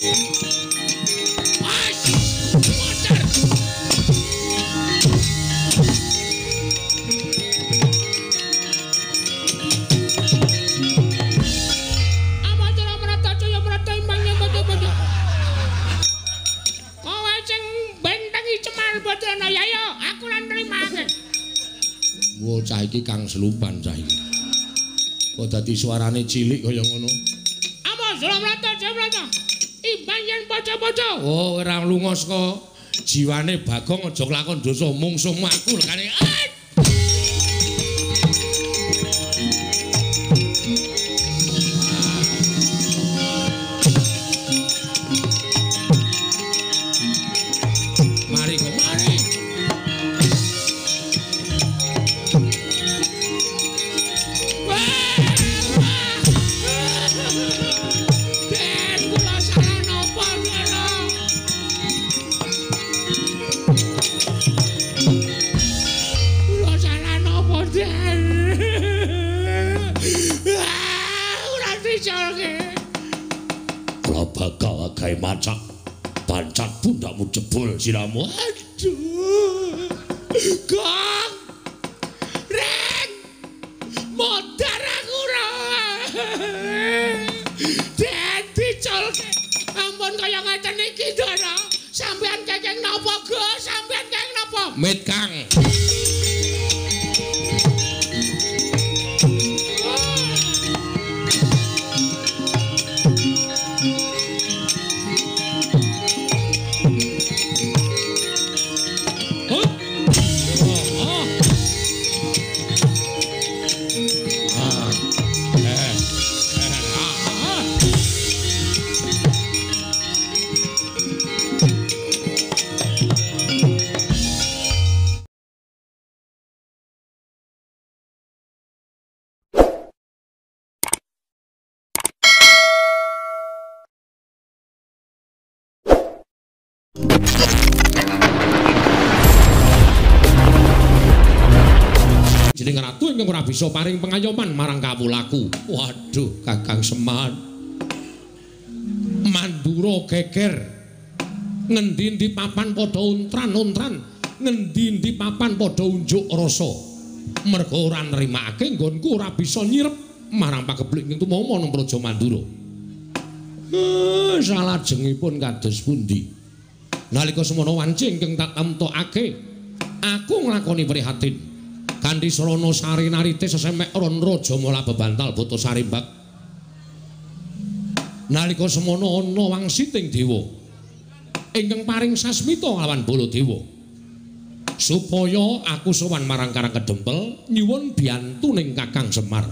Cah iki kang selupan cah iki. Kok dadi suarane cilik kaya ngono. Ama Jlamrata. Imbang yen paca-paca. Oh, ora lunga saka jiwane Bagong aja kelakon dosa mungsuh makul kane. Mari kok mari. Bakal gawe macak pancak pundakmu jebol siramu. Aduh. Kang. Rek. Modar aku ora. Dadi colke. Ampun kaya ngeten iki, Dara. Sampeyan kenging napa, Gus? Sampeyan kenging napa? Mit, Kang. Jeneng ratu ingkang ora bisa paring pengayoman marang kawulaku. Waduh, Kakang Semar. Mandura geger. Ngendi-endi papan padha untran-untran, ngendi-endi papan padha unjuk rasa. Merga ora nrimakake nggonku ora bisa nyirep marang pageblik ing tumama nang Praja Mandura. Salajengipun kados pundi? Nalika semana wanci ingkang tak tamtokake, aku nglakoni prihatin. Kanthi srana sari narite sesemek ron raja mola bebantal boto sarimbak. Nalika semana ana wangsiting dewa ingkang paring sasmita lawan Baladewa supaya aku sowan marang Karang Kedempel nyuwun biyantu ning Kakang Semar.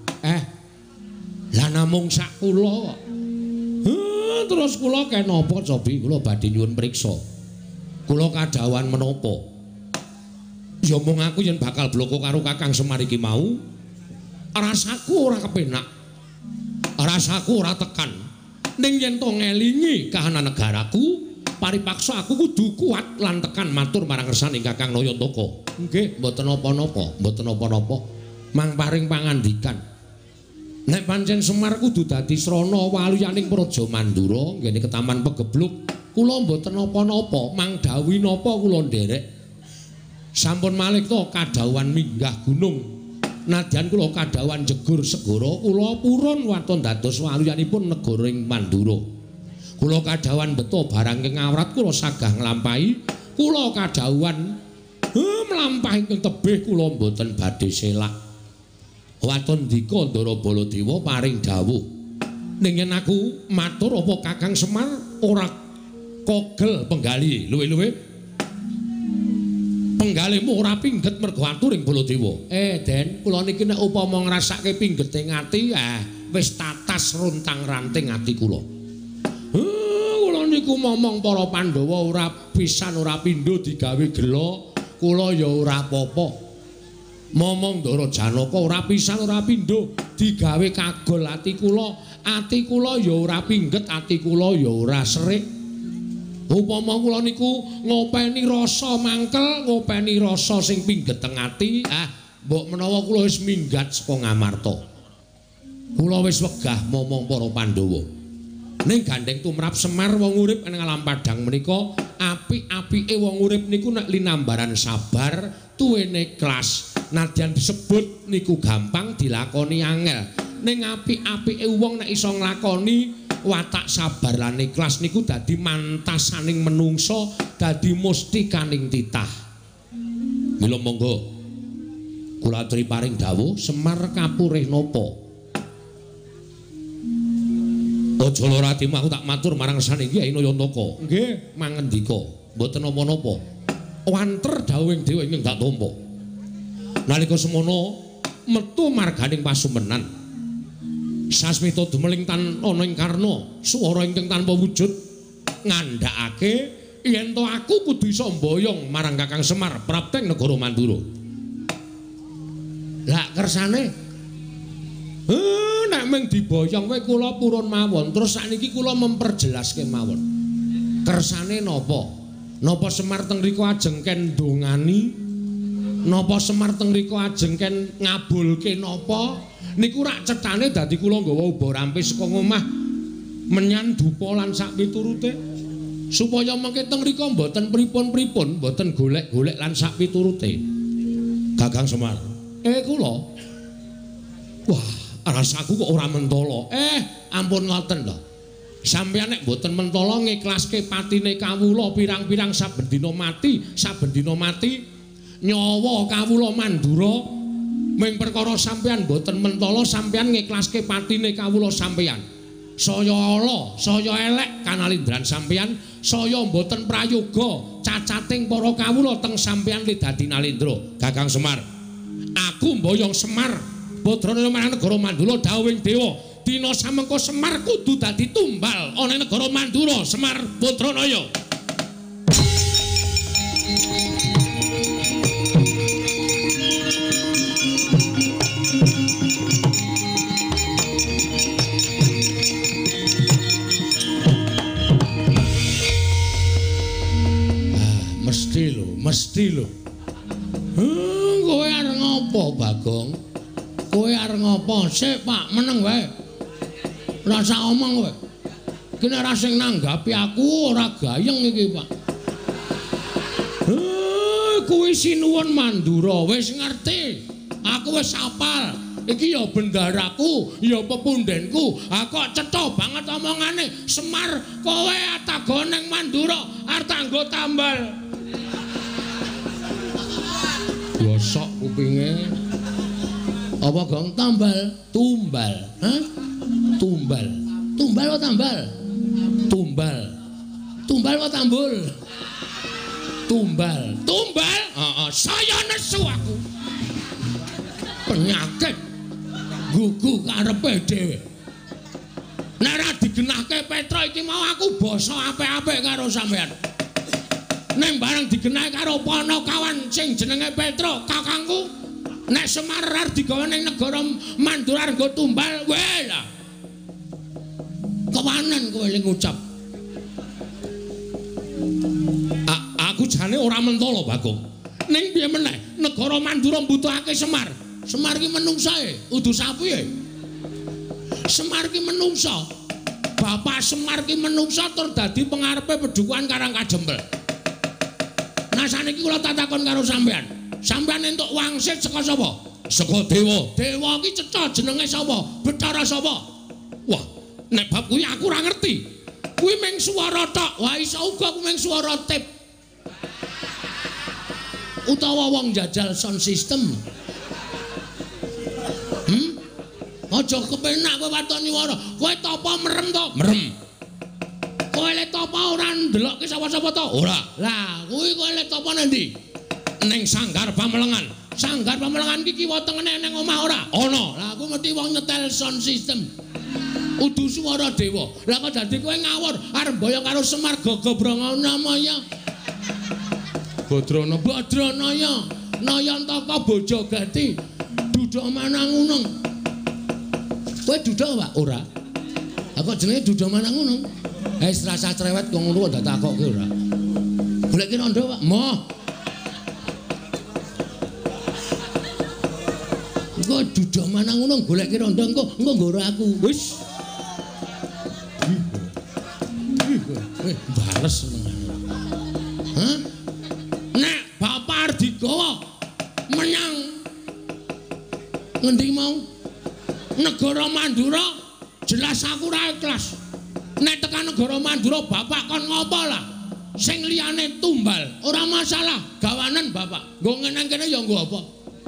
Lah namung sak kula. Terus kula kenapa cobi kula badhe nyuwun priksa. Kula kadhawan menapa? Ya mung aku yen bakal bloko karo Kakang Semar iki mau, rasaku ora kepenak. Rasaku ora tekan. Ning yen to ngelingi kahanan negaraku, paripaksa aku kudu kuat lan tekan matur marang ngersane Kakang Nayantaka. Nggih, mboten napa-napa, mboten napa-napa. Mang paring pangandikan. Nek pancen Semar kudu dadi srana waluyaning Praja Mandura nggene ketaman Pegebluk, kula mboten napa-napa, mang dawuh napa kula nderek. Sampun malih to kadhawan minggah gunung. Nadyan kula kadhawan jegur segara, kula purun waton dados waluyanipun negara ing Mandura. Kula kadhawan beto barang ing awrat kula sagah nglampahi, kula kadhawan mlampahi ing tebih kula mboten badhe selak. Waton dika Ndara Baladewa paring dawuh. Ning yen aku matur apa Kakang Semar ora kogel penggali luwe-luwe penggalimu ora pingget mergo atur ing Baladewa. Den, kula niki nek upama ngrasake pinggeting ati, wis tatas runtang-ranting ati kula. Kula niku momong para Pandhawa ora pisan ora pindho digawe gela, kula ya ora apa-apa. Momong Ndara Janaka ora pisan ora pindho digawe kagol ati kula ya ora pingget, ati kula ya ora serik. Upama kula niku ngopeni rasa mangkel, ngopeni rasa sing pinggeteng ati, mbok menawa kula wis minggat saka Ngamarta. Kula wis wegah momong para Pandhawa. Ning gandeng tumrap Semar wong urip ing alam padang menika apik-apike wong urip niku nek linambaran sabar, tuwene ikhlas. Nadyan disebut niku gampang dilakoni angel. Ning apik-apike wong nek iso nglakoni watak sabar lan ikhlas niku dadi mantasaning menungso, dadi mustikaning titah. Mila monggo kula aturi paring dawuh Semar kapurih napa? Aja lara atimu aku tak matur marang saniki Kyai Nayantaka. Nggih, mangendika, mboten napa-napa. Wanter dawuhing dewa ingkang tak tampa. Nalika semono metu marganing pasumenan. Sasmita dumeling tan ana ing karna swara ingkang tanpa wujud ngandhakake yen to aku kudu iso mboyong marang Kakang Semar prapteng negara Mandura. Lah kersane nek mung diboyong wae kula purun mawon. Terus sakniki kula memperjelaske mawon. Kersane napa? Napa Semar teng mriku ajeng ken ndongani? Napa Semar teng mriku ajeng ken ngabulke napa? Niku rak cethane dadi kula nggawa uba rampe saka omah menyan dupa lan sak piturute. Supaya mengke teng mriku mboten pripun-pripun, mboten golek-golek lan sak piturute. Kakang Semar. Kula. Wah, rasaku kok ora mentala. Ampun ngoten lho. Sampeyan nek mboten mentala ngiklaske patine kawula pirang-pirang saben dina mati nyawa kawula Mandura ming perkara sampeyan mboten mentala sampeyan ngiklaske patine kawula sampeyan. Saya ala, saya elek kanalindran sampeyan, saya mboten prayoga cacating para kawula teng sampeyan le dadi nalindra. Kakang Semar. Aku mboyong Semar Badranaya marang negara Mandura dawuhing dewa dina samengko Semar kudu dadi tumbal ana negara Mandura Semar Badranaya. Mesti lho. Kowe arep ngopo, Bagong? Kowe arep ngopo? Sik, Pak, meneng wae. Ora usah omong kowe. Iki nek ora sing nanggapi aku ora gayeng iki, Pak. Kuwi sinuwun Mandura, wis ngerti. Aku wis apal. Iki ya bendaraku, ya pepundhenku. Kok cetha banget omongane. Semar, kowe atagon ning Mandura arep tanggo tambal. Bosok kupinge. Apa Gong tambal? Tumbal. Hah? Tumbal. Tumbal apa tambal? Tumbal. Tumbal apa tambul? Tumbal. Tumbal? Saya nesu aku. Penyakit. Gugu karepe dhewe. Nek ora digenahke Petra iki mau aku basa apik-apik karo sampean. Nek bareng digenahi karo Panakawan sing jenenge Petra, kakangku. Nek Semar arep digawe ning negara Mandura nggo tumbal, wae lah. Kewanen kowe ling ngucap. Aku jane ora mentala, Bagong. Ning piye meneh negara Mandura mbutuhake Semar. Semar ki menungsae, udu sapiye? Semar ki menungsa. Bapak Semar ki menungsa tur dadi pengarepe Pedukuhan Karang Kajembel. Nah saniki kula tak takon karo sampean. Sampean entuk wangsit saka sapa? Saka dewa. Dewa ki cetha jenenge sapa? Bathara sapa? Wah, nek bab kuwi aku ora ngerti. Kuwi mung swara tok. Wah iso uga kuwi mung swara tip. Utawa wong jajal sound system. Aja kepenak kowe watoni wara. Kowe tapa merem to? Merem. Kowe le tapa ora ndelokke sapa-sapa to? Ora. Lah, kuwi kowe le tapa nendi? Ning Sanggar Pamelengan. Sanggar Pamelengan iki kiwa tengene ning omah ora? Ana. Lah aku mesti wong nyetel sound system. Udu swara dewa. Lah kok dadi kowe ngawur arep mboyong karo Semar Gagabranganamaya. Badranaya. Nayantaka Bojogati. Duduk Manangunung. Kowe duduk, Pak? Ora. Kok jenenge duduk Manangunung? Wis rasa cerewet kok ngono kok takokke ora. Goleki rondo, Pak. Moh. Kok duduk Manangunung goleki rondo engko nggo aku. Wis. bales hah nek Bapak digawa menyang ngendi mau negara Mandura jelas aku ora ikhlas nek tekan negara Mandura Bapak kon ngopo lah sing liyane tumbal ora masalah gawanen Bapak nggo ngene kene ya nggo apa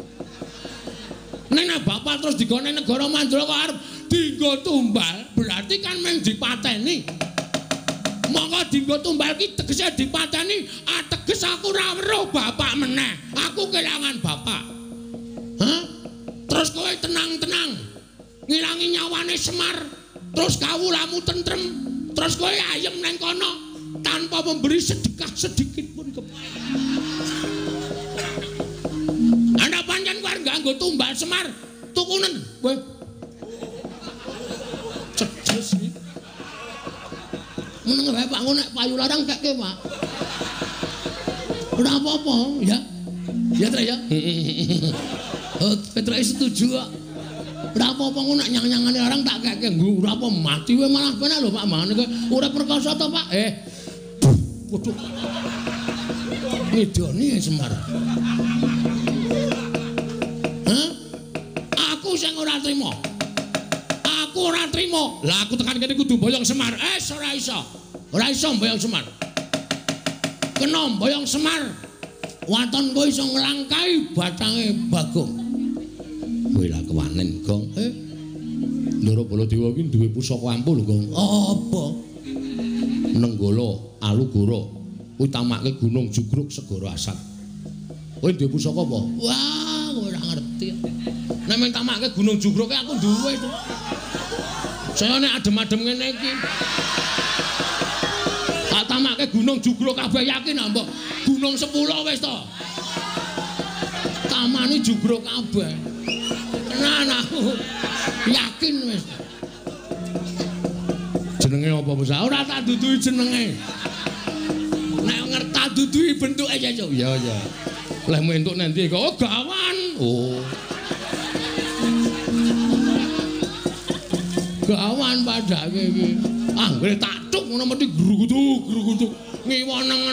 nek Bapak terus digone negara Mandura kok arep dienggo tumbal berarti kan mung dipateni monggo dienggo tumbal ki tegese dipateni ateges aku ora weruh Bapak meneh aku kelangan Bapak hah terus kowe tenang-tenang ngilangi nyawane Semar terus kawulamu tentrem terus kowe ayem nang kono tanpa memberi sedekah sedikit pun ana pancen kowe nganggo tumbal Semar tukunen kowe cedes iki meneng wae Pak nek payu larang kekke Pak ora apa-apa ya ya Tra ya oh Petra setuju kok ora apa-apa ngono nek nyang-nyangane larang tak kekke nggo ora apa mati wae malah penak lho Pak mangane kowe ora perkosa to Pak waduh ngidoni Semar hah aku sing ora trima aku ora trima lah aku tekan kene kudu mboyong Semar ora iso mboyong Semar kena mboyong Semar waton kowe iso nglangkai batange Bagong kowe lah kewanen Gong Ndara Baladewa ki duwe pusaka ampuh lho Gong apa Nenggala Alugara utamake Gunung Jugruk Segara Asat kowe duwe pusaka apa wah kowe ora ngerti nek men tamake Gunung Jugruk aku duwe to saya nek adem-adem ngene iki tak tamake Gunung Jugruk kabeh yakin mbok Gunung 10 wis to tamani Jugruk kabeh tenan aku yakin wis jenenge apa Mas ora tak duduhi jenenge nek ngerti duduhi bentuke ya ya leh entuk nanti kok oh gawan oh gawan padake iki anggere tak tuk ngono mesti grugutuk ngiwonengen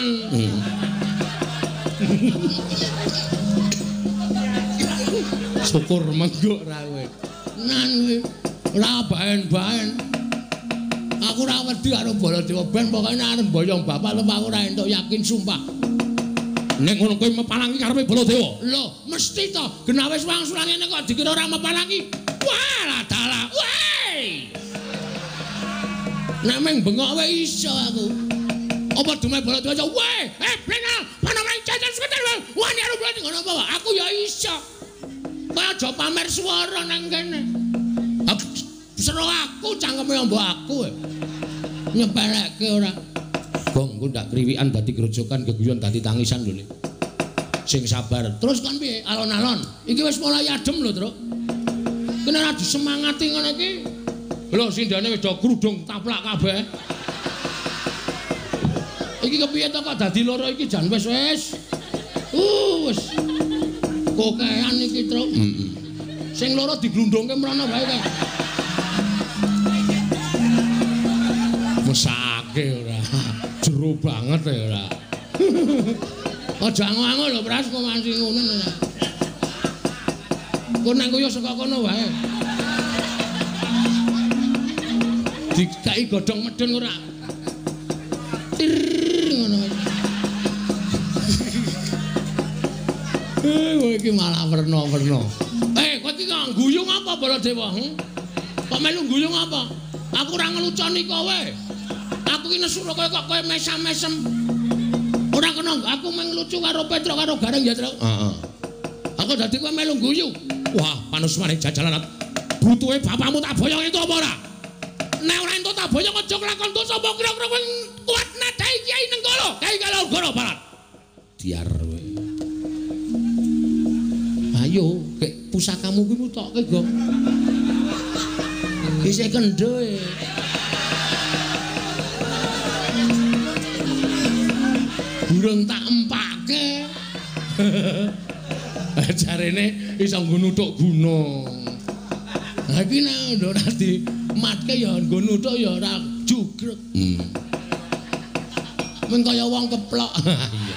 syukur menggok ra kowe nan ora baen-baen aku ora wedi karo Baladewa ben pokoke arep mboyong Bapak lho aku ora entuk yakin sumpah nek ngono kowe mepalangi karepe Baladewa lho mesti to genah wis wangsulan ngene kok dikira ora mepalangi wah dalah weh nek meng bengok wae iso aku apa dume Baladewa weh blenal ana main jajan sebentar wani arep bali ngono apa aku ya iso kowe aja pamer swara nang kene sero aku cangkeme mbok aku nyepelekke ora Gong engko ndak kriwikan dadi grojokan geguyon dadi tangisan lho sing sabar terus kon piye alon-alon iki wis mulai adem lho Truk kene ora disemangati ngene iki lho sindane wis do krudung taplak kabeh iki kepiye to kok dadi loro iki jan wis wis kokean iki Truk sing loro diglundungke mrono wae kae mesake ora jero banget ya ora aja ango-ango lho Pras kok masih ngono ora kok nang koyo saka kono wae dikai godhong medun ora tir ngono kowe iki malah werna-werna kowe iki kok guyung apa Baladewa kok melu guyung apa aku ora ngeluconi kowe aku ki nesu kowe kok kowe mesam-mesem ora kena aku mung lucu karo Petro karo Gareng ya Truk heeh aku dadi kowe melu guyu wah panusmane jajalan butuhe bapakmu tak boyong itu apa ora nek ora entuk tak boyong aja kelakon dosa apa kira-kira kowe kuat nadai Kyai Nenggala Kyai Kalogoro Barat diar kowe ayo kek pusakamu kuwi mutokke Gong isih kendho burung tak empake jarene iso nggo nuthuk gunung ha iki nek ora dimatke ya nggo nuthuk ya ora jugrek Men kaya wong keplok. Iya.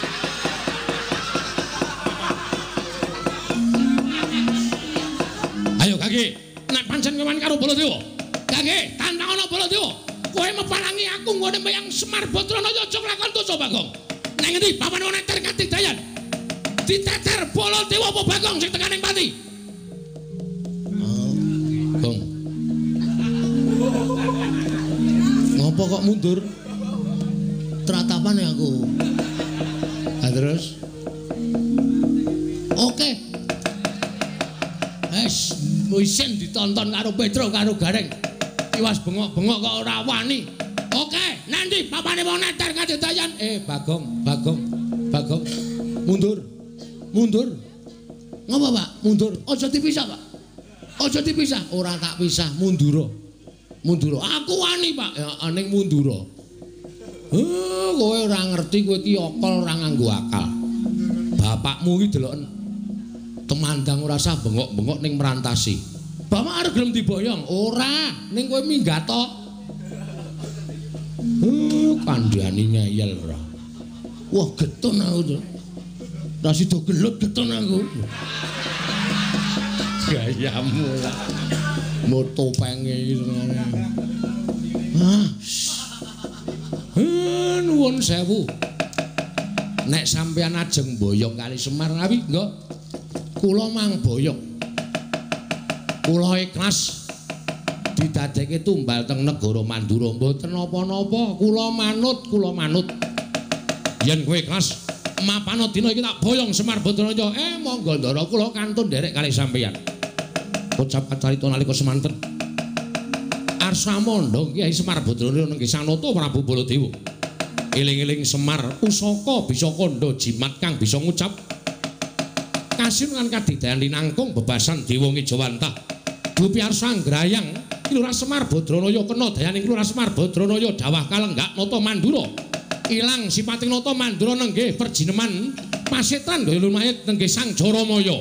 Ayo Kaki, nek pancen kewan karo Baladewa. Kaki, tantangana Baladewa. Kowe mepalangi aku nggone mbayang Semar Badranaya aja nglakon dosa Bagong. Nang ngendi papan neter Katigdayan? Diteter Baladewa apa Bagong sing tekan ning pati? Gong. Ngopo kok mundur? Teratapan ya aku. Nah, terus? Oke. Isin ditonton karo Petro karo Gareng. Iwas bengok-bengok kok ora wani. Oke, nanti papane wong neter Kadigdayan. Bagong. Mundur. Ngapa, Pak? Mundur. Aja dipisah, Pak. Aja dipisah. Ora tak pisah, mundur. Aku wani, Pak. Ya ning mundur. Kowe ora ngerti kowe iki okol ora nganggo akal. Bapakmu iki deloken temandang ora usah bengok-bengok ning merantasi. Bapak arep gelem diboyong, ora, ning kowe minggat tok. Kandhani ngeyel ora. Wah, getun aku to. Ra sida gelut getun aku. Gayamu lah. Moto penge iki. Nuwun sewu. Nek sampeyan ajeng boyong kali Semar ngawi, nggo. Kula mang boyong. Kula ikhlas didadekke tumbal teng negara Mandura mboten napa-napa. Kula manut. Yen kowe ikhlas mapana dina iki tak boyong Semar Badranaya. Monggo ndara kula kantun nderek kali sampeyan. Ucap carita nalika semanten. Arsamandha Kyai Semar Badranaya nenggih Sanata Prabu Baladewa. Eling-eling Semar pusaka bisa kandha jimat kang bisa ngucap kasinungan Kadigdayan linangkung bebasan Dewa Ngejawantah. Dupi arsa nggrayang Kelurahan Semar Badranaya kena dayaning Kelurahan Semar Badranaya dawah kalenggak nata Mandura. Ilang sipating nata Mandura nenggih perjineman pasetan daya lumayit nenggih Sang Jaramaya.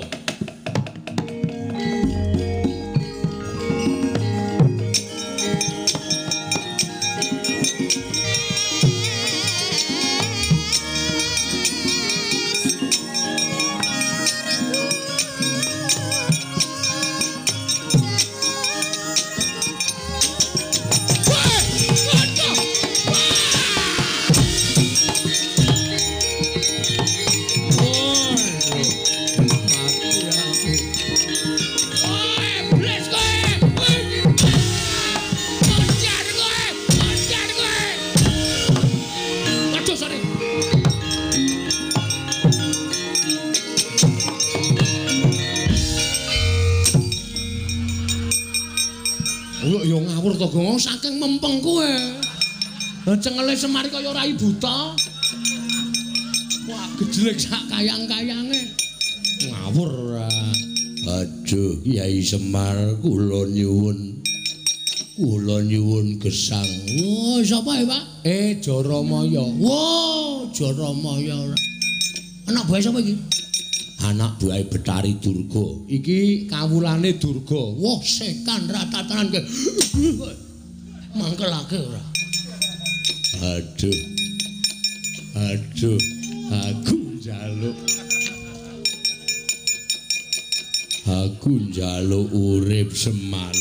Gong saking mempeng kowe. Cengele Semar kaya rai buta. Wah, gejlek sak kayang-kayange. Ngawur ora. Aduh, Kyai Semar kula nyuwun. Kula nyuwun gesang. Oh, sapa ya, Pak? Jaramaya. Wah, Jaramaya. Anak buah sapa iki? Anak buah Betari Durga. Iki kawulane Durga. Wah, sekan ratatanan ke. Mangkelake ora. Aduh. Aku njaluk urip Semar.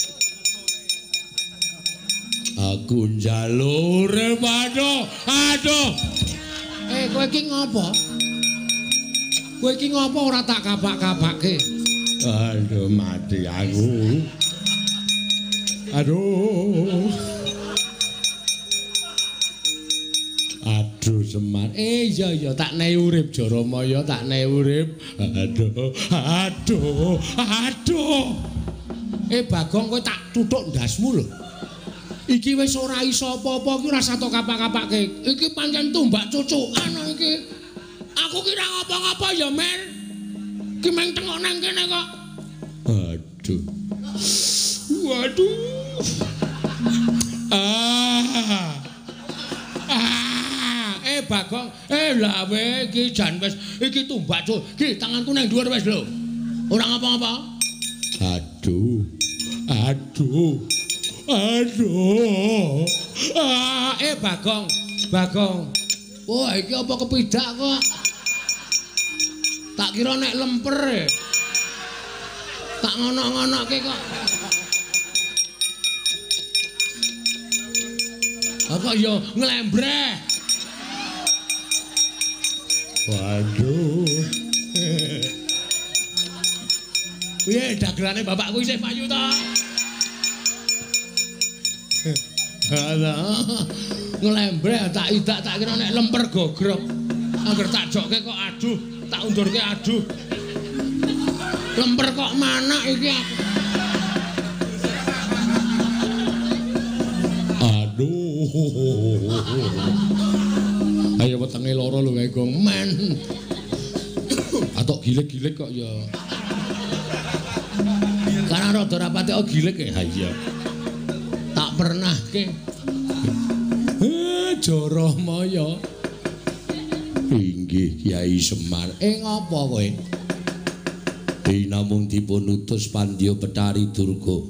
Aku njaluk urip aduh. Kowe iki ngopo? Kowe iki ngopo ora tak kabak-kabake? Aduh mati aku. Aduh Semar. Iya tak nehi urip Jaramaya, tak nehi urip. Aduh. Bagong kowe tak tuthuk ndasmu lho. Iki wis ora iso apa-apa iki ora sato kapak-kapake. Iki pancen tumbak cucukan iki. Aku kira ngapa-ngapa ya, Men. Ki meng tengok nang kene kok. Waduh. Bagong, lah we iki jan wis iki tumbak cuk. Ki tanganku nang dhuwur wis lho. Ora ngapa-ngapa. Aduh. Bagong. Bagong. Wah, iki apa kepidak kok? Tak kira nek lemper. Tak ngono-ngonoke kok. Apa ya nglembreh. Waduh. Piye dagelane bapakku isih payu ta? Alah. Nglembreh tak idak tak kira nek lemper gogrok. Angger tak jokke kok aduh, tak undurke aduh. Lemper kok manak iki aku. Aduh. Ayo wetenge loro lho kae gong men. Atok gilik-gilik kok ya. Karena rada rapate kok gilik ya. Ha iya. Tak pernah ke. Joromaya. Inggih Kyai Semar. Ngapa kowe? Namung dipun utus Pandya Betari Durga.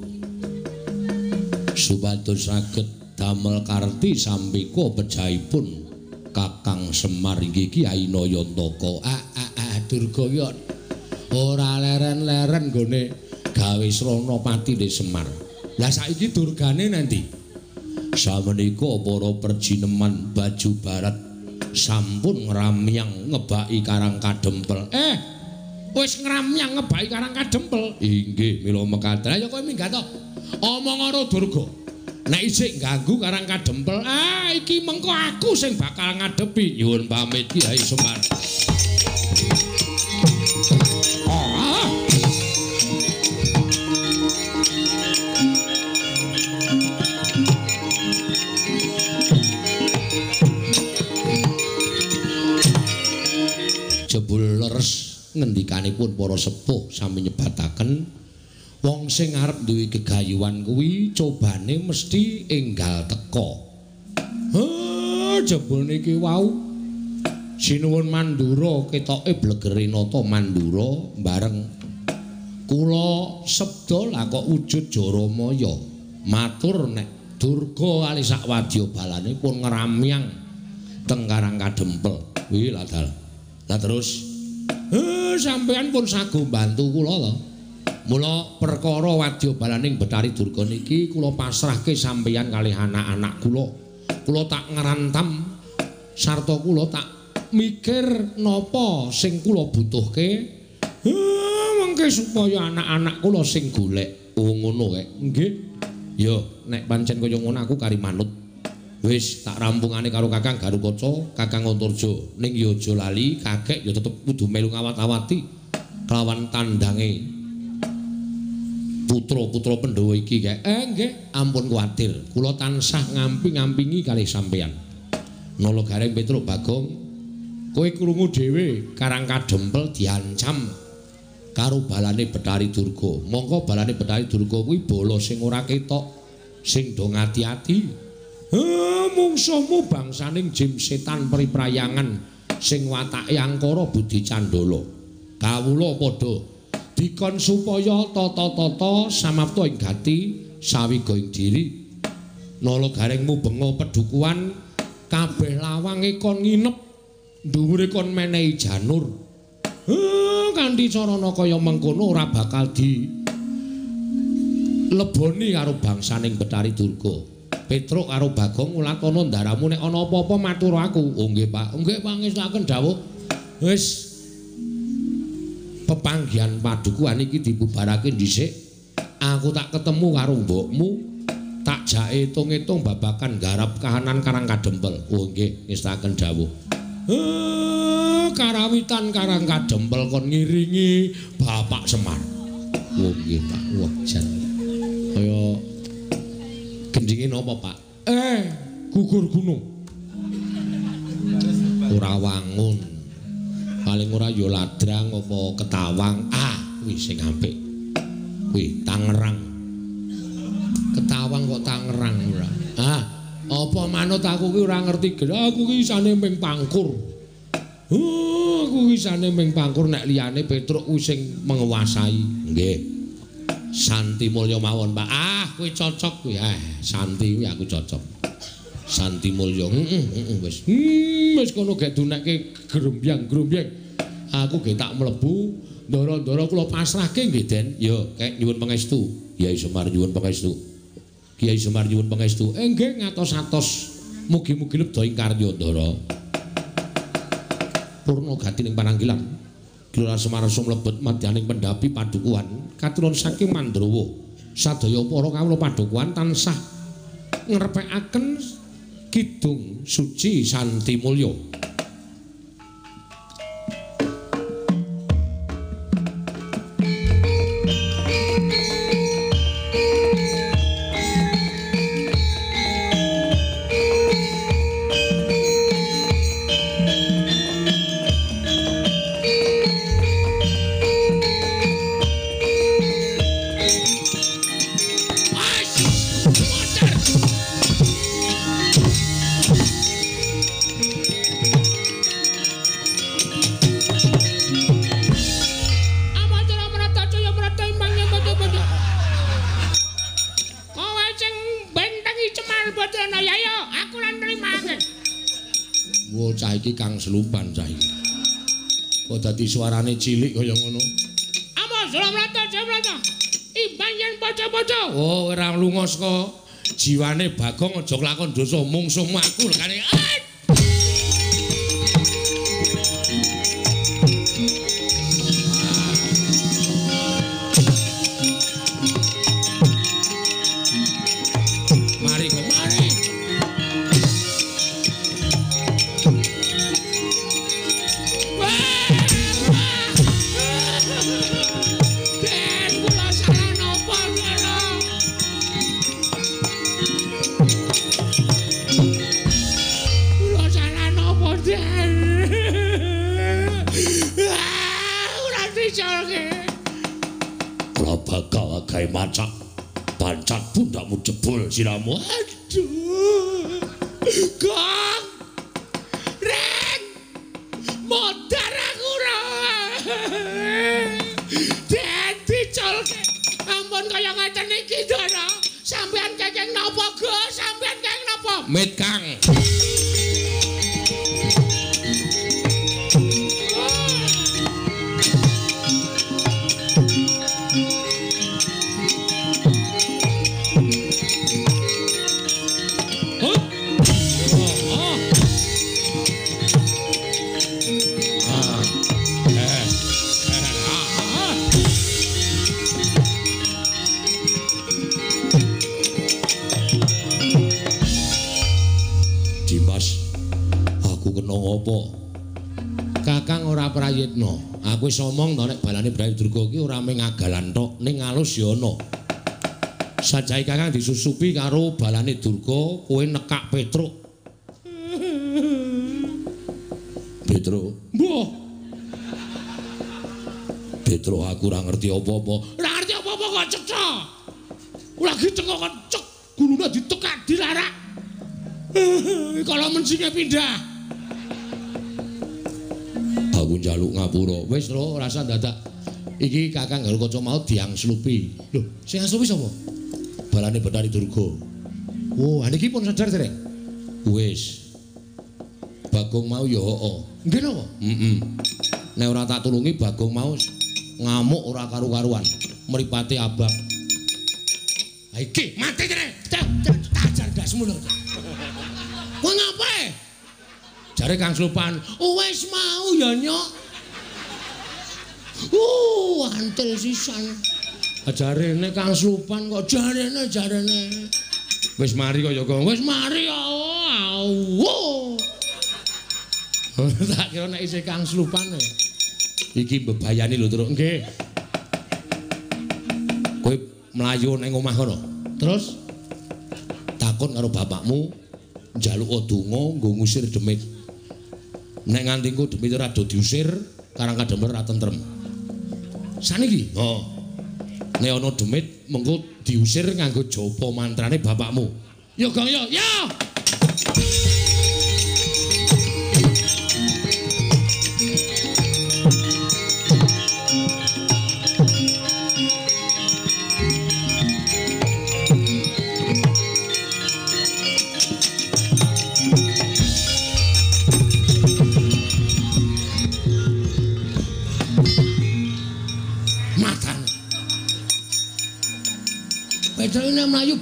Supados saged damel karti sampika pejahipun Kakang Semar inggih Kyai Nayantaka. Durga ya ora leren-leren nggone gawe srana patine Semar. Lah saiki durgane nanti. Samenika para perjineman Baju Barat sampun ngramyang ngebaki Karang Kadempel. Wis ngramyang ngebaki Karang Kadempel. Inggih, mila mekaten. Ayo kowe minggat to. Omong karo Durga. Nek isih ganggu Karang Kadempel, iki mengko aku sing bakal ngadepi. Nyuwun pamit Kyai Semar. Jebul leres ngendikanipun para sepuh sami nyebataken wong sing arep duwe gegayuhan kuwi cobane mesti enggal teka. Jebul niki wau sinuwun Mandura ketoke blegere nata Mandura bareng kula sebda lah kok wujud Jaramaya matur nek Durga kali sak wadya-balane pun ngramyang teng Karang Kadempel. Kuwi lah dal. Lah terus sampean pun sago bantu kula to. Mula perkara wadya-balaning Betari Durga niki kula pasrahke sampeyan kalih anak-anak kula. Kula tak ngrantam sarta kula tak mikir napa sing kula butuhke. Mengke supaya anak-anak kula sing golek. Oh ngono kae. Nggih. Ya nek pancen kaya ngono aku kari manut. Wis tak rampungane karo Kakang Garukaca, Kakang Antarja. Ning ya aja lali, kakek ya tetep kudu melu ngawat-awati kelawan tandange putra-putra Pandhawa iki kae. Nggih, ampun kuwatir. Kula tansah ngampi-ngampingi kalih sampeyan. Nala Gareng Petruk Bagong, kowe krungu dhewe Karang Kadempel diancam karo balane Betari Durga. Mongko balane Betari Durga kuwi bala sing ora ketok, sing do ngati-ati. Mungsuhmu bangsaning jim setan priprayangan sing watake angkara budi candala. Kawula padha dikon supaya tata-tata samapta ing gati sawiga ing diri. Nala Garengmu benga pedukuhan kabeh lawange kon nginep dhuwure kon menehi janur. Kanthi carana kaya mengkono ora bakal di leboni karo bangsaning Betari Durga. Petruk karo Bagong ngulakana ndaramu nek ana apa-apa matur aku. Oh nggih Pak. Nggih pangestaken dawuh. Wis pepanggihan padukuhan iki dibubarake dhisik. Aku tak ketemu karo mbokmu. Tak jake itung-itung babakan garap kahanan Karang Kadempel. Oh nggih ngestaken dawuh. Karawitan Karang Kadempel kon ngiringi Bapak Semar. Oh nggih Pak. Wah jan. Kaya gendinge napa Pak? Gugur gunung. Ora wangun. Paling ora ya ladrang apa ketawang. Kuwi sing apik. Kuwi Tangerang. Ketawang kok Tangerang ora. Apa manut aku ki ora ngerti gel. Aku ki isane ming Pangkur. Aku ki isane ming Pangkur nek liyane Petruk kuwi sing menguasai. Nggih. Santi mulya mawon Pak. Kuwi cocok kuwi. Santi kuwi aku cocok. Santi Mulya. Wis. Wis kono gek dunekke grombyang-grombyang. Aku ge tak mlebu, ndara-ndara kula pasrahke nggih, Den. Ya, kek nyuwun pangestu. Kyai Semar nyuwun pangestu. Kyai Semar nyuwun pangestu. Nggih ngatos-atos. Mugi-mugi lebda ing karya Ndara. Purna gati ning pananggilan. Gelora Semar mlebet madyaning pendhapi padukuhan katurun saking Mandrawa. Sadaya para kawula padukuhan tansah ngrepekaken kidung suci Santi Mulya. Selupan saiki. Kok dadi suarane cilik kaya ngono. Apa Suramrata Jayamrata? Imbang yen bocah-bocah. Oh, ora lunga saka jiwane Bagong aja klakon dosa mungsuhmu aku lekane. Macak pancat pundakmu jebol siramu. Aduh. Gong. Ren. Modar aku ora. Dadi colke. Ampun kaya ngaten iki, Ndara. Sampeyan kenging napa, Gus? Sampeyan kenging napa? Mit Kang. Kakang ora prayitna. Aku wis omong to nek balane Brayu Durga iki ora mung ngagalan tok, ning alus ya ana. Sajahe Kakang disusupi karo balane Durga, kowe nekak Petruk. Petruk. Mbah. Petruk aku ora ngerti apa-apa. Ora ngerti apa-apa kok cetha. Lagi tengok kok cek gulune ditekak dilarak. Kalau mencinge pindah. Aku njaluk ngapura. Wis lho, rasa dadak. Iki Kakang karo kanca mau diangslupi. Lho, sing angslupi sapa? Balane Bathari Durga. Oh, niki pun sadar dereng. Wis. Bagong mau ya heeh. Nggih napa? Nek ora tak tulungi Bagong mau ngamuk ora karu-karuan. Mripate abang. Ha iki mati dereng. Tajar gasmu lho. Kowe ngapae? Jare Kang Slopan, wis mau ya nyok. Antil sisan. Jarene Kang Slopan kok jarene. Wis mari kaya kok. Wis mari ya. Tak kira nek isih Kang Slopan. Iki bebayani lho, Truk. Nggih. Kowe mlayu ning omah kono. Terus takon karo bapakmu njaluk donga nggo ngusir demit. Nek nganti engko demit ora do diusir, karang kademel ora tentrem. Saniki, nek ana demit mengko diusir nganggo japa mantrane bapakmu. Ya, Gong, ya.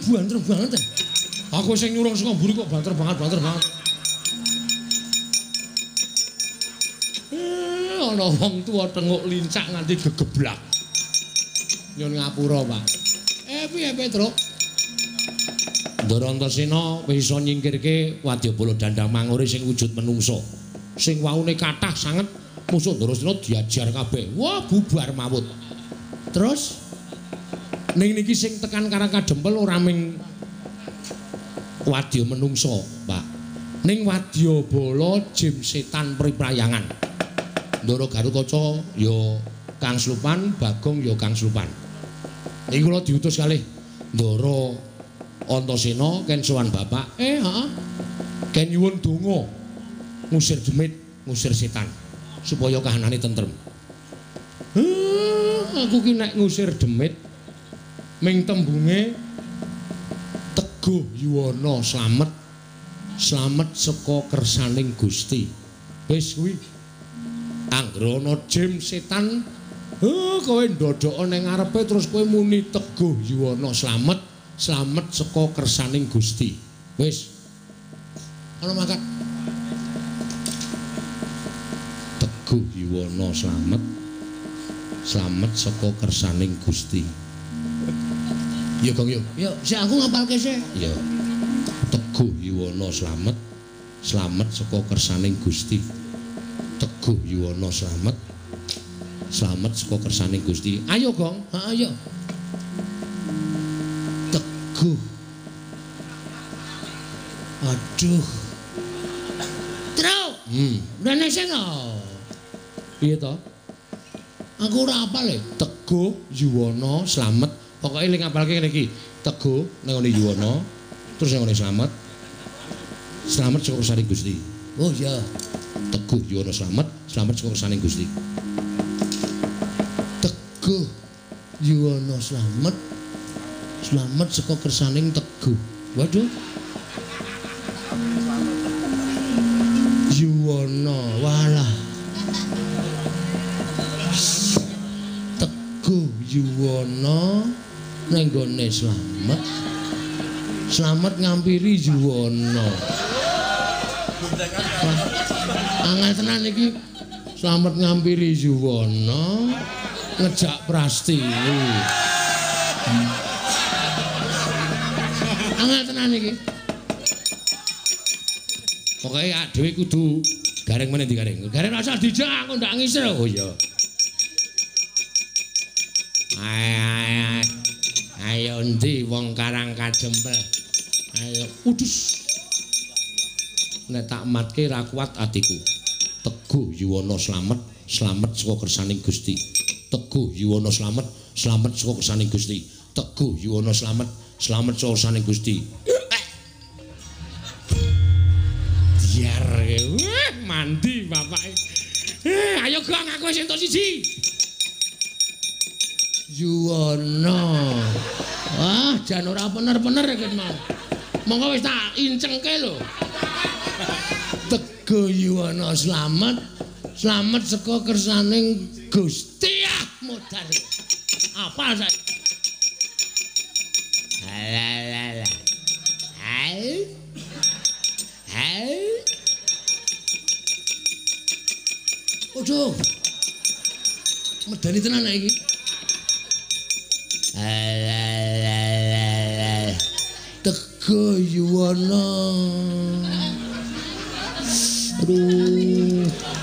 banter banget. Aku sing nyurung saka mburi kok banter banget. Ana wong tuwa tenguk lincak nganti gegeblak. Nyun ngapura, Pak. Piye Petruk? Ndara Antasena wis iso nyingkirke wadyabala dandang mangure sing wujud menungso. Sing waune kathah sanget musuh Antasena diajar kabeh. Wah, bubar mawut. Terus ning niki sing tekan Karangka Dempel ora ming wadya menungso, Pak. Ning wadyabala jim setan priprayangan. Ndara Garukaca ya Kang Slupan, Bagong ya Kang Slupan. Niki kula diutus kalih Ndara Antasena ken sowan Bapak. Heeh. Ken nyuwun donga ngusir demit, ngusir setan supaya kahanane tentrem. Aku ki nek ngusir demit ming tembunge Teguh Yuwana slamet. Slamet saka kersaning Gusti. Wis kuwi. Anggere ana jim setan, kowe ndodhok ning ngarepe terus kowe muni Teguh Yuwana slamet. Slamet saka kersaning Gusti. Wis. Ana mangkat. Teguh Yuwana slamet. Slamet saka kersaning Gusti. Ya, Gong yo. Ya, sik aku ngapalke sik. Ya. Teguh Yuwana slamet. Slamet saka kersaning Gusti. Teguh Yuwana slamet. Slamet saka kersaning Gusti. Ayo, Gong. Heeh, ayo. Aduh. Truk. Rene sing piye to? Aku ora apal e. Teguh Yuwana slamet. Pokoke ling ngapalke ngene iki. Teguh ning ngene Yuwana, terus ning ngene slamet. Slamet saka kersaning Gusti. Oh iya. Teguh Yuwana slamet, slamet saka kersaning Gusti. Teguh Yuwana slamet. Slamet saka kersaning Teguh. Waduh. Yuwana, walah. Teguh Yuwana ning gone slamet. Slamet ngampiri Yuwana. Angel tenan iki. Slamet ngampiri Yuwana ngejak Prastiwi. Angel tenan iki. Pokoke dhewe kudu gareng meneh digareng. Gareng rasa dijak aku ndak ngisir. Oh iya. Ayo endi wong Karangka Dempel. Ayo udus. Nek tak matke ra kuat atiku. Teguh Yuwana slamet, slamet saka kersaning Gusti. Teguh Yuwana slamet, slamet saka kersaning Gusti. Teguh Yuwana slamet, slamet saka kersaning Gusti. Mandi bapake. Ayo Gong aku wis entuk siji. Yuwana. Wah, jan ora bener-bener iki mau. Monggo wis tak incengke lho. Teguh Yuwana slamet. Slamet saka kersaning Gusti. Modar. Apa saiki? Alah. Hai. Ojo. Medani tenan iki. Teguh Yuwana. Aduh.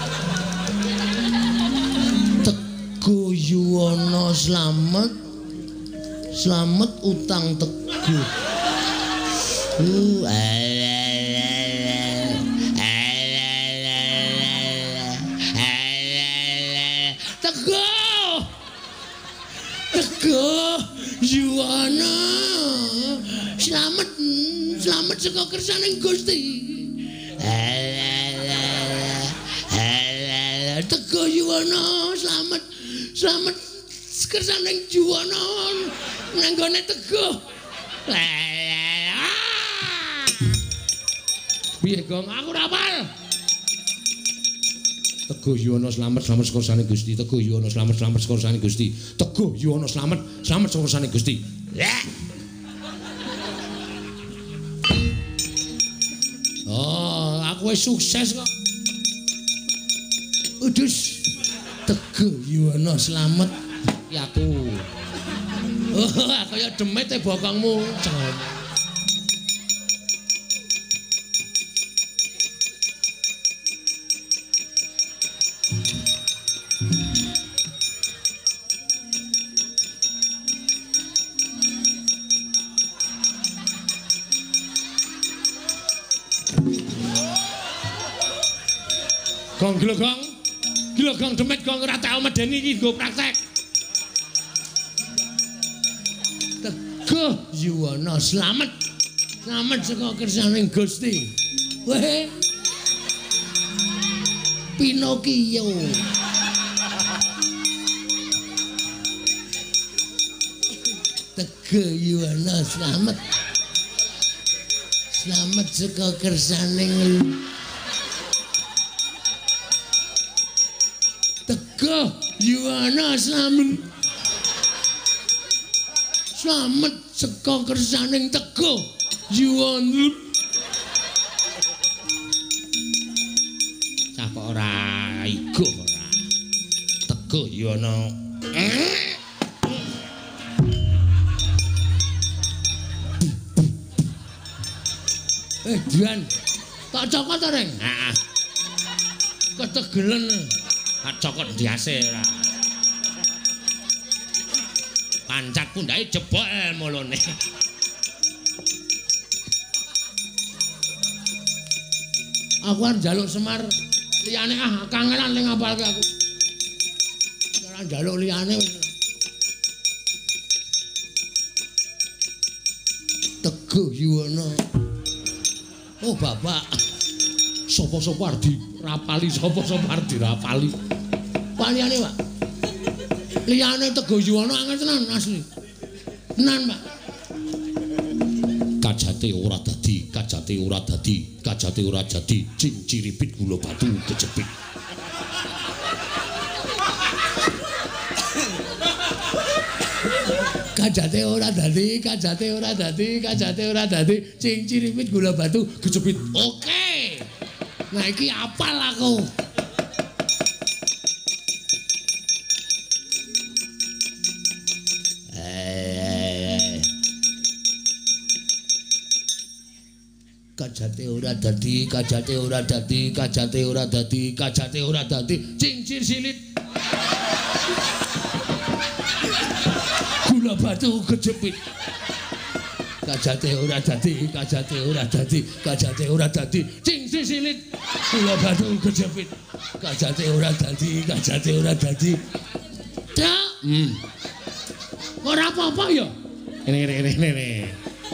Teguh Yuwana slamet. Slamet utang Teguh. Teguh Yuwana slamet saka kersaning Gusti. Teguh Yuwana slamet kersaning Yuwana nang gone Teguh. Piye Gong aku ora apal. Teguh Yuwana slamet saka kersaning Gusti. Teguh Yuwana slamet saka kersaning Gusti. Teguh Yuwana slamet saka kersaning Gusti. kowe sukses kok. Udus. Teguh Yuwono slamet ki aku. Oh, kaya demit e bokongmu. Gong Gilogong demit gong ora tau medeni iki nggo praktek. Teguh Yuwono slamet. Slamet saka kersaning Gusti. Weh. Pinokio. Teguh Yuwono slamet. Slamet saka kersaning Teguh Yuwono slamet. Slamet saka kersaning Teguh Yuwono. Cah kok ora igo ora. Teguh Yuwono. Dian. Tak cokot to, Reng? Heeh. Ketegelen. Cokot diase ora. Pancak pundake jebol mulune. Aku arep njaluk Semar liyane kangenan ning ngapalke aku. Ora njaluk liyane wis. Teguh Yuwono. Oh, Bapak. Sopo-sopo arep dirapali, sopo-sopo arep dirapali. Liyane, Pak. Liyane Teguh Yuwono angel tenan asli. Tenan, Pak. Kajate ora dadi, kajate ora dadi, kajate ora jadi, cing ciripit gula batu kejepit. Kajate ora dadi, kajate ora dadi, kajate ora dadi, cing ciripit gula batu kejepit. Oke. Nah iki apal aku. Kajate ora dadi, kajate ora dadi, kajate ora dadi, kajate ora dadi, cincir silit. Gula batu kejepit. Kajate ora dadi, kajate ora dadi, kajate ora dadi, cincir silit. Gula batu kejepit. Kajate ora dadi, kajate ora dadi. Dak. Ora apa-apa ya? Ini.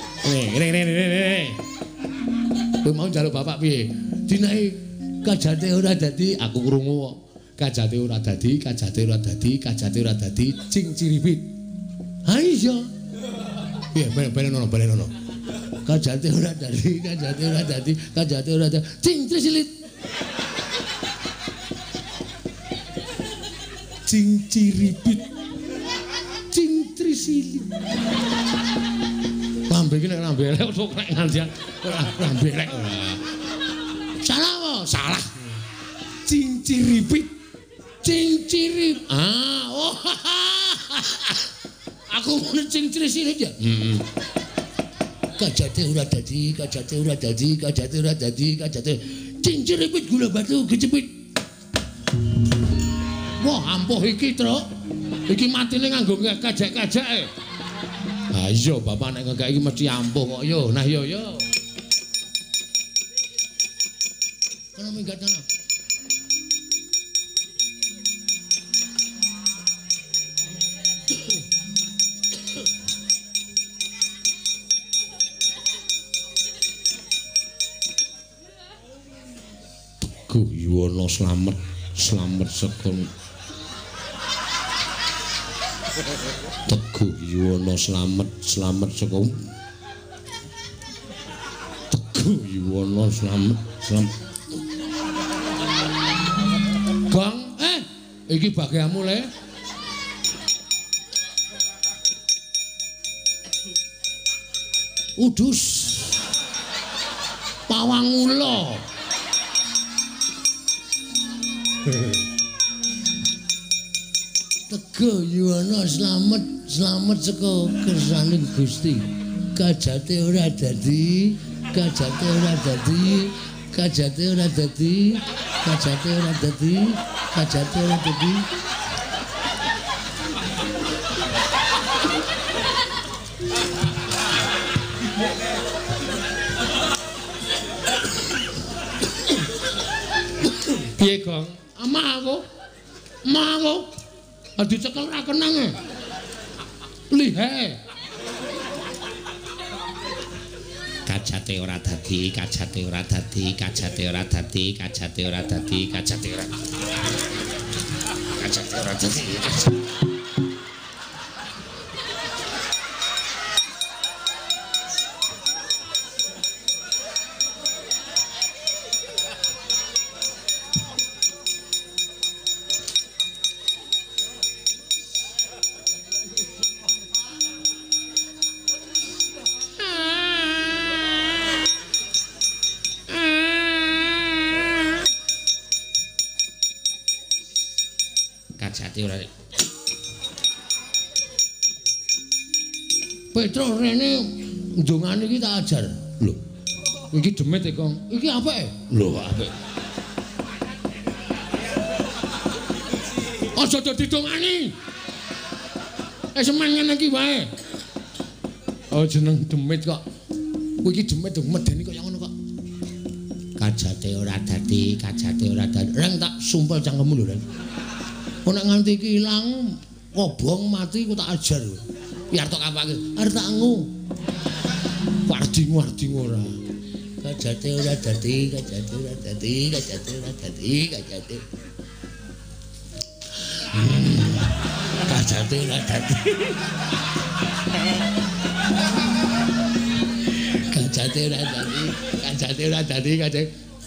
Kowe mau njaluk bapak piye? Dinake kajate ora dadi, aku krungu kok. Kajate ora dadi, kajate ora dadi, kajate ora dadi, cing ciripit. Ha iya. Piye balenono. Kajate ora dadi, kajate ora dadi, kajate ora dadi, cing silit. Cing ciripit. Cing trisilit. Lambe iki nek lambe elek kok nek ngandian lambe elek. Salah apa? Salah. Cinciripit. Cincirip. Oh. Aku muni cincirisilit ya. Kajate ora dadi, kajate ora dadi, kajate ora dadi, kajate cinciripit gula batu kejepit. Wah, ampuh iki, Truk. Iki matine nganggo kajak-kajake. Ah iya bapak nek ngekek iki mesti ampuh kok yo. Nah yo. Kono minggat ana. Teguh Yuwono slamet saka Teguh Yuwono slamet saka Teguh Yuwono slamet. Gong, iki bagianmu le. Udus. Pawang ula. Tego Yuwana slamet saka kersaning Gusti. Kajate ora dadi, kajate ora dadi, kajate ora dadi, kajate ora dadi, kajate ora dadi. Piye, Gong? Amah aku. Dicekel ra kenang e. Lihe. Kajate ora dadi, kajate ora dadi, kajate ora dadi, kajate ora dadi, kajate ora. Kajate ora dadi. Kajate ora. Petro rene ndongane iki tak ajar. Lho. Iki demit e, Kong. Iki apike? Lho, apik. Aja dadi dongani. Semen ngene iki wae. Oh, jeneng demit kok. Kowe iki demit dong medeni kaya ngono kok. Kajate ora dadi, kajate ora dadi. Reng tak sumpel cangkemmu lho, Reng. Kok nek nganti iki ilang, kobong mati ku tak ajar. Biar tok kapake. Arep tak ngu. Wardi ora. Kajate ora dadi, kajate ora dadi, kajate ora dadi, kajate. Kajate ora dadi. Kajate ora dadi, kajate ora dadi, kajate.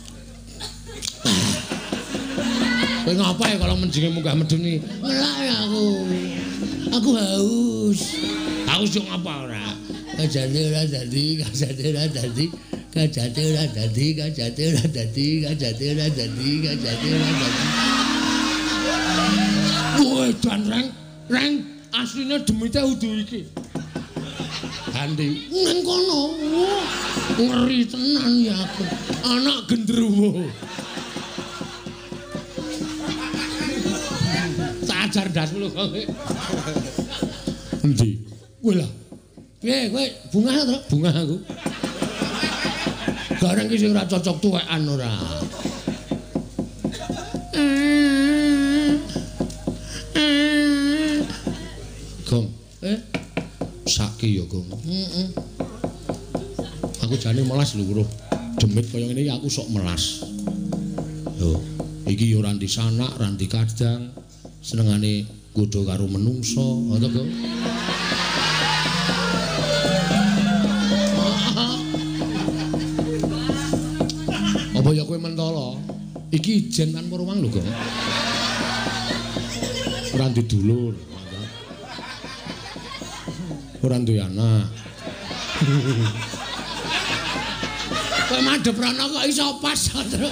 Kowe ngapa ya kalau menjinge munggah medeni? Ngelak ya aku. Aku haus. Haus yo ngapa ora? Kajate ora dadi, kajate ora dadi, kajate ora dadi, kajate ora dadi, kajate ora dadi, kajate ora dadi. Kowe dan Reng asline demite udu iki. Handi Nang kono. ngeri tenan ya aku. Anak gendruwo. Tak ajar dasmu lho kowe. Endi? Kowe lah. Piye kowe bungah to? Bungah aku. Gareng ki sing ora cocok tuwekan ora. Gong. Saki ya, Gong. Heeh. Aku jane melas lho, Bro. Demit kaya ngene iki aku sok melas. Lho, iki ya ora ndi sanak, ora ndi kadang. Senengane godho karo menungso, ngono to, Gong. Apa ya kowe mentolo? Iki ijen tanpa ruang lho, Gong. Ora ndi dulur. Ora duwe anak. Kowe madhep rono kok iso pas terus.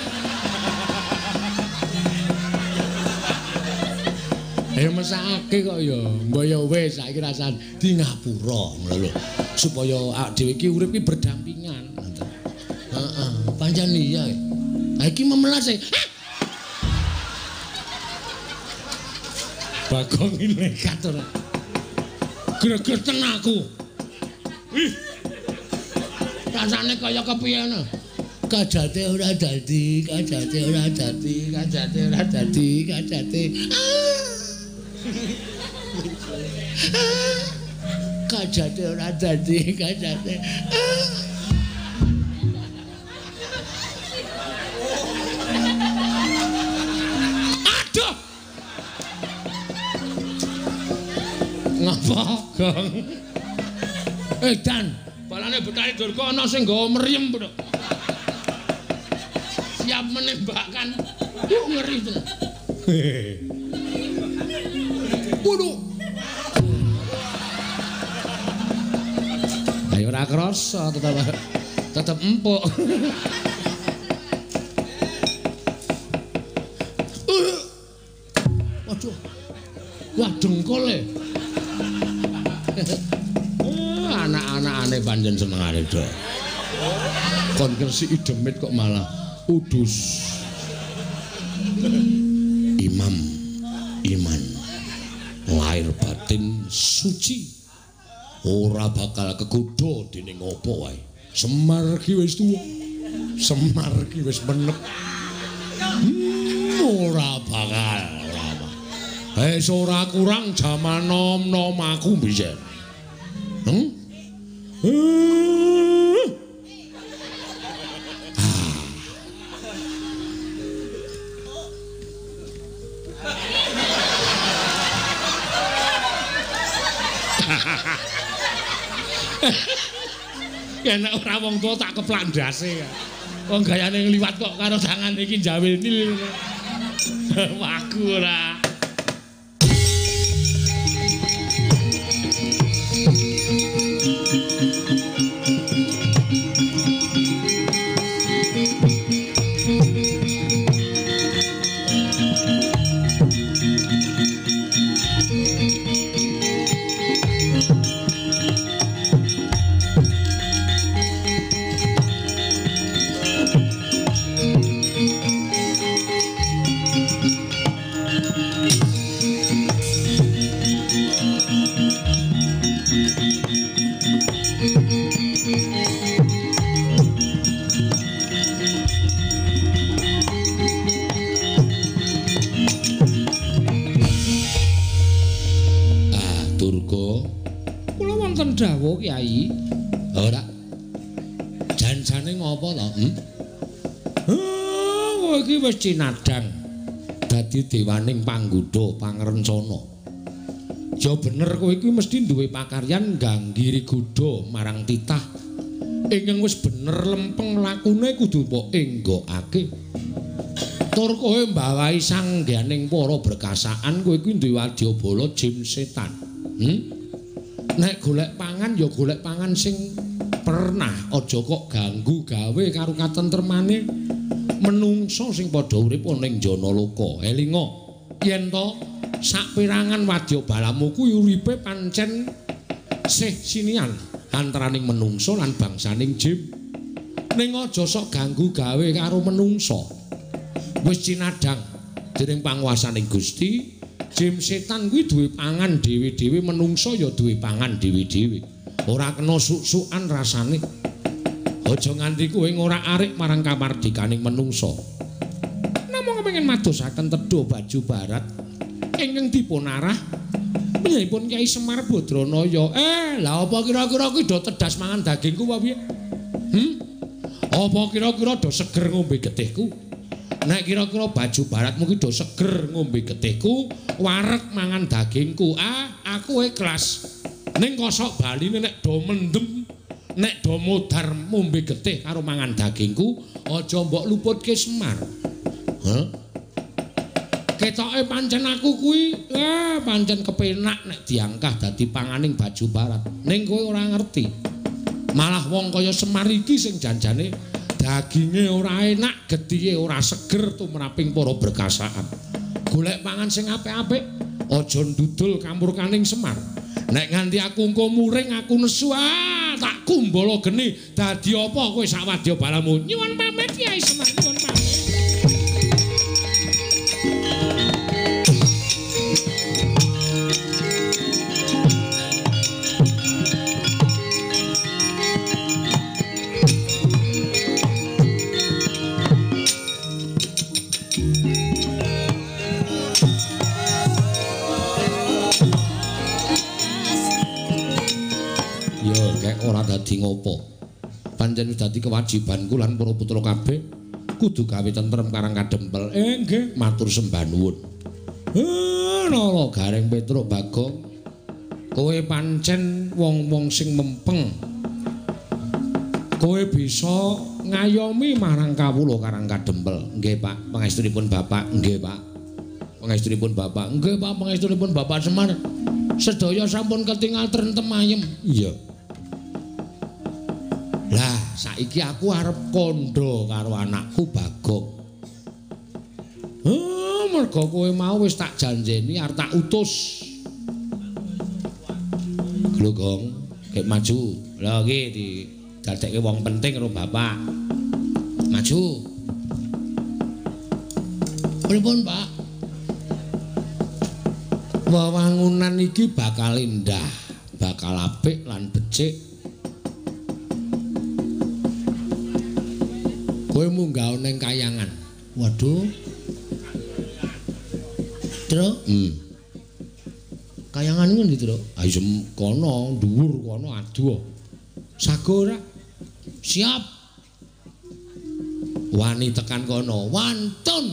Ayo mesake kok ya. Mbok ya wis saiki rasane di ngapura ngono lho. Supaya awake dhewe iki urip iki berdampingan. Heeh, pancen iya. Ha iki memelas e. Bagong iki nekat ora. Gregeten aku. Ih. Rasane kaya kepiye ngono. Kajate ora dadi, kajate ora dadi, kajate ora dadi, kajate. Kajate ora dadi, kajate. Aduh. Ngapa, Gong? Dan, balane betane Durga ana sing nggawa mriyem, Bro. Siap menembakkan. Ngeri tenan. Waduh. Ayo ora krasa tetep empuk. Waduh. Wah dengkul e. Anak-anakane pancen senengane dok. Kon kresiki demit kok malah udus. Imam iman lahir batin suci ora bakal kegodha dening apa wae. Semar ki wis tuwa. Semar ki wis menep. Ora bakal. Ora kurang jaman nom-nom aku mbiyen. Nek ora wong tuwa tak keplak ndase. Wong gayane ngliwat kok karo tangan iki jawe nil. Waku ora. Dawuh Kyai. Ora. Janjane ngopo to? Kowe iki wis cinadang dadi dewaning panggoda pangrencana. Ya bener kowe iki mesti duwe pakaryan ngganggi rigoda marang titah. Ingkang wis bener lempeng lakune kudu mbok enggokake. Tur kowe mbawahi sangganing para berkasaan kowe iki duwe wadyabala jim setan. Nek golek pangan ya golek pangan sing pernah, aja kok ganggu gawe karo katentremane menungso sing padha urip ning jana loka. Elinga yen to saperangan wadyabalamu kuwi uripe pancen sih sinian antaraning menungso lan bangsaning jin. Ning aja sok ganggu gawe karo menungso. Wis cinadang dening panguwasaning Gusti. Jim setan kuwi duwe pangan dhewe-dhewe, menungso ya duwe pangan dhewe-dhewe. Ora kena suk-sukan rasane. Aja nganti kowe ora arik marang kamardikaning menungso. Namung kepengin madosaken tedha baju barat ingkang dipun arah menyangipun Kyai Semar Badranaya. Lah apa kira-kira kuwi do tedas mangan dagingku apa piye? Apa kira-kira do seger ngombe getihku? Nek kira-kira baju baratmu ki do seger ngombe getihku, wareg mangan dagingku. Aku ikhlas. Ning kosok baline nek do mendem, nek do modar ngombe getih karo mangan dagingku, aja mbok luputke Semar. Ketoke pancen aku kuwi pancen kepenak nek diangkah dadi panganing baju barat. Ning kowe ora ngerti. Malah wong kaya Semar iki sing janjane daginge ora enak, gethihe ora seger tumraping para berkasaan. Golek pangan sing apik-apik, aja ndudul kamurkaning Semar. Nek nganti aku engko muring aku nesu, tak kumbala geni dadi apa kowe sak wadyabalamu. Nyuwun pamit Kyai Semar, nyuwun pamit. Ora dadi ngopo. Pancen wis dadi kewajibanku lan para putra kabeh kudu gawe tentrem karang kadempel. Nggih, matur sembah nuwun. Nala Gareng Petruk Bagong. Kowe pancen wong-wong sing mempeng. Kowe bisa ngayomi marang kawula karang kadempel. Nggih, Pak. Pangestunipun Bapak. Nggih, Pak. Pangestunipun Bapak. Nggih, Pak. Pangestunipun Bapak Semar. Sedaya sampun ketingal trentem ayem. Iya. Lah, saiki aku arep kandha karo anakku Bagong. mergo kowe mau wis tak janjeni arep tak utus. Glogong, kek maju. Lah iki didadekke wong penting karo bapak. Maju. Pripun, Pak? Wewangunan iki bakal indah, bakal apik lan becik. Kowe munggah ning kayangan. Waduh. Truk? Kayangan ngendi, Truk? Ayo kono, dhuwur kono adu. Sago ora? Siap. Wani tekan kono, wantun.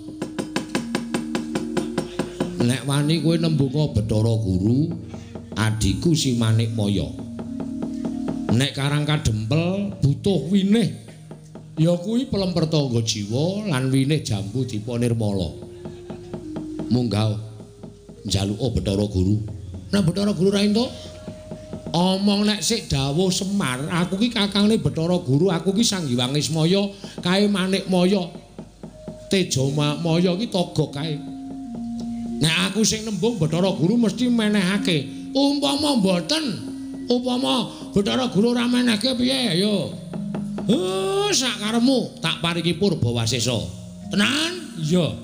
Nek wani kowe nembunga Bathara Guru, adiku si Manik Maya. Nek Karang Kadempel butuh winih, ya kuwi Pelemper Tangga Jiwa lan winih Jambu Dipa Nirmala. Munggah njaluka Bathara Guru. Nek Bathara Guru ra entuk, omong nek sik dawuh Semar, aku ki kakangne Bathara Guru, aku ki Sanghyang Ismaya, kae Manik Maya. Teja Maya ki toga kae. Nek aku sing nembung Bathara Guru mesti menehake. Umpama mboten, upama Bathara Guru ora menehke piye ayo. Sak karepmu tak paringi Purbawasesa. Tenan? Iya.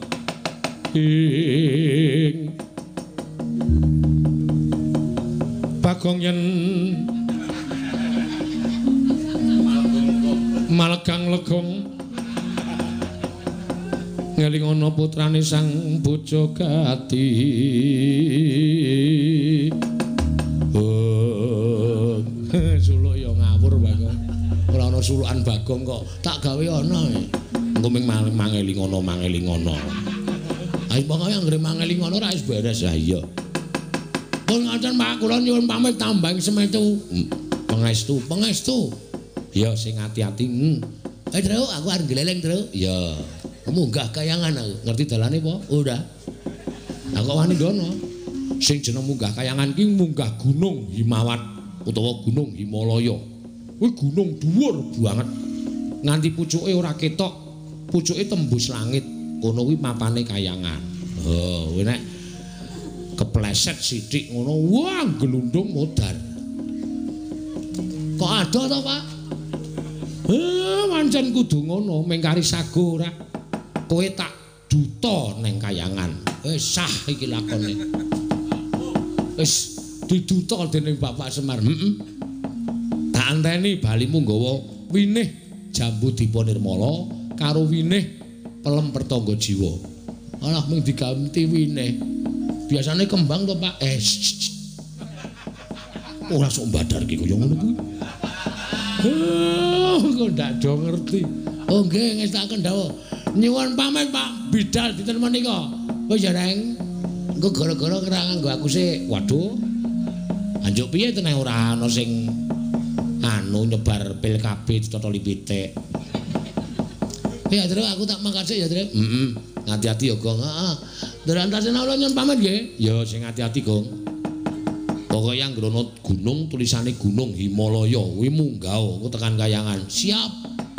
Bagong yen Malegang Legong ngelingono putrane sang Bojogati. Suluk ya ngawur Bagong. Ora ana sulukan Bagong kok tak gawe ana. Engko ming mangelingono. Ayo pokoke anggere mangelingono ora wis beres ya iya. Pun ngaten Pak kula nyuwun pamit tambang semetu. Pangestu. Ya sing ati-ati. Truk, aku arep gleleng, Truk. Ya. Munggah kayangan aku. Ngerti dalane apa? Udah. Aku wani dono. Sing jeneng munggah kayangan ki munggah Gunung Himawat utawa Gunung Himalaya. Kuwi gunung dhuwur banget. Nganti pucuke ora ketok, pucuke tembus langit. Kono kuwi mapane kayangan. Kuwi nek kepleset sithik ngono, wah glundung modar. Kok ada to, Pak? Pancen kudu ngono, mengkari sago ora. Kowe tak duta neng kayangan. Wis sah iki lakone. Wis diduta dening Bapak Semar. Tak anteni balimu nggawa winih Jambu Dipa Nirmala karo winih Pelemper Tangga Jiwa. Alah mung diganti winih. Biasane kembang to, Pak. Ora sok badar ki kaya ngono kuwi. Kok ndak do ngerti. Oh nggih ngestaken dawuh. Nyuwun pamit Pak Bidal dinten menika. Wis ya Reng. Engko gara-gara ora nganggo aku sik. Waduh. Anjuk piye tenan ora ana sing nyebar pil KB ditotoli pitik. Ya Truk aku tak mangkat sik ya Truk. Hati-hati ya Gong. Heeh. Nderantasena kula nyuwun pamit nggih. Ya sing hati-hati Gong. Pokoke yang nggrono gunung tulisane Gunung Himalaya kuwi munggah engko tekan kayangan. Siap.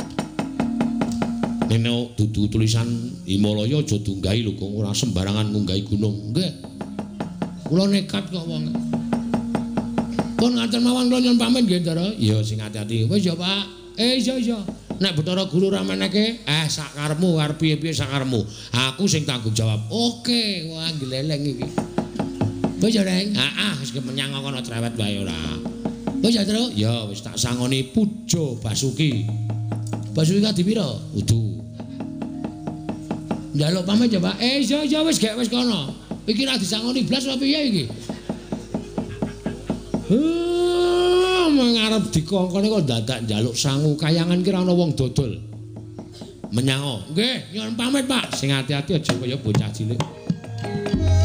Nene dudu tulisan Himalaya aja dunggahi lho Gong, ora sembarangan ngunggahi gunung. Nggih. Kula nekat kok wong. Pun ngaten mawon kula nyuwun pamit nggih, Ndara. Ya sing ati-ati. Wis ya, Pak. Iya. Nek Bathara Guru ra meneke, sak karepmu arep piye-piye sak karepmu. Aku sing tanggung jawab. Oke, wah gleleng iki. Wis ya, Reng. Heeh, wis menyang kono cerewet wae ora. Wis ya, Truk. Ya wis tak sangoni Puja Basuki. Basuki kadi pira? Udu. Njaluk pamit ya, Pak. Iya wis gek wis kono. Iki ra disangoni blas apa piye iki? Mengarep dikongkone kok dadak njaluk sangu kayangan ki ra ana wong dodol. Menyang. Nggih, nyuwun pamit, Pak. Sing ati-ati aja kaya bocah cilik.